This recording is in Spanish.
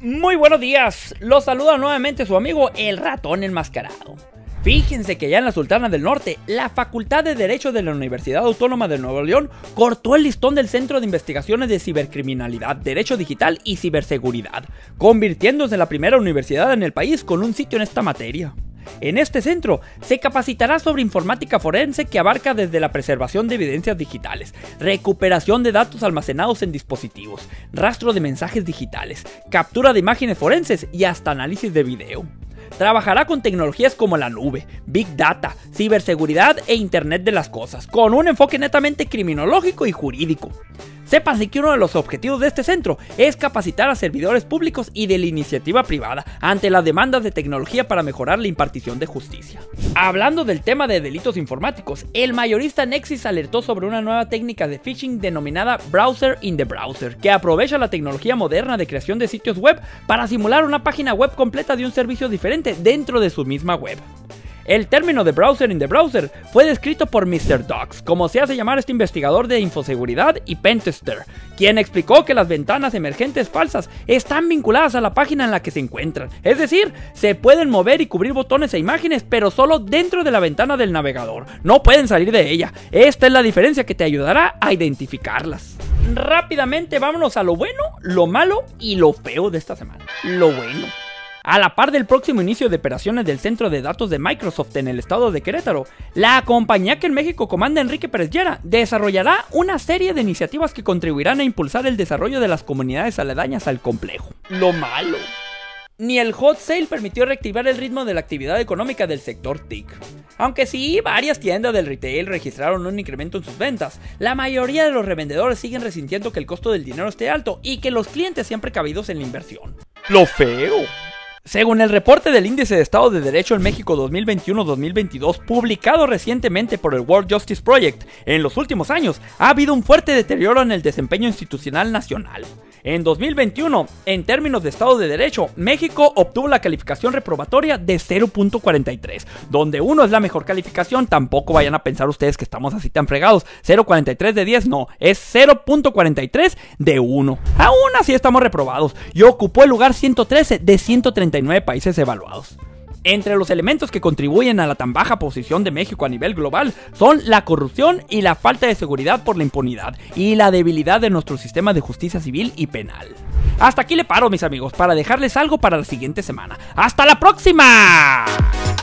Muy buenos días, los saluda nuevamente su amigo el ratón enmascarado. Fíjense que ya en la Sultana del Norte, la Facultad de Derecho de la Universidad Autónoma de Nuevo León cortó el listón del Centro de Investigaciones de Cibercriminalidad, Derecho Digital y Ciberseguridad, convirtiéndose en la primera universidad en el país con un sitio en esta materia. En este centro se capacitará sobre informática forense que abarca desde la preservación de evidencias digitales, recuperación de datos almacenados en dispositivos, rastro de mensajes digitales, captura de imágenes forenses y hasta análisis de video. Trabajará con tecnologías como la nube, Big Data, ciberseguridad e Internet de las Cosas, con un enfoque netamente criminológico y jurídico. Sépase que uno de los objetivos de este centro es capacitar a servidores públicos y de la iniciativa privada ante las demandas de tecnología para mejorar la impartición de justicia. Hablando del tema de delitos informáticos, el mayorista Nexis alertó sobre una nueva técnica de phishing denominada Browser in the Browser, que aprovecha la tecnología moderna de creación de sitios web para simular una página web completa de un servicio diferente dentro de su misma web. El término de Browser in the Browser fue descrito por Mr. Docs, como se hace llamar este investigador de infoseguridad y pentester, quien explicó que las ventanas emergentes falsas están vinculadas a la página en la que se encuentran, es decir, se pueden mover y cubrir botones e imágenes, pero solo dentro de la ventana del navegador, no pueden salir de ella. Esta es la diferencia que te ayudará a identificarlas. Rápidamente vámonos a lo bueno, lo malo y lo feo de esta semana. Lo bueno. A la par del próximo inicio de operaciones del centro de datos de Microsoft en el estado de Querétaro, la compañía que en México comanda Enrique Pérez Llera desarrollará una serie de iniciativas que contribuirán a impulsar el desarrollo de las comunidades aledañas al complejo. Lo malo. Ni el hot sale permitió reactivar el ritmo de la actividad económica del sector TIC. Aunque sí, varias tiendas del retail registraron un incremento en sus ventas, la mayoría de los revendedores siguen resintiendo que el costo del dinero esté alto y que los clientes sean precavidos en la inversión. Lo feo. Según el reporte del Índice de Estado de Derecho en México 2021-2022, publicado recientemente por el World Justice Project, en los últimos años ha habido un fuerte deterioro en el desempeño institucional nacional. En 2021, en términos de Estado de Derecho, México obtuvo la calificación reprobatoria de 0.43, donde 1 es la mejor calificación. Tampoco vayan a pensar ustedes que estamos así tan fregados. 0.43 de 10, no, es 0.43 de 1. Aún así estamos reprobados y ocupó el lugar 113 de 139 países evaluados. Entre los elementos que contribuyen a la tan baja posición de México a nivel global son la corrupción y la falta de seguridad por la impunidad y la debilidad de nuestro sistema de justicia civil y penal. Hasta aquí le paro, mis amigos, para dejarles algo para la siguiente semana. ¡Hasta la próxima!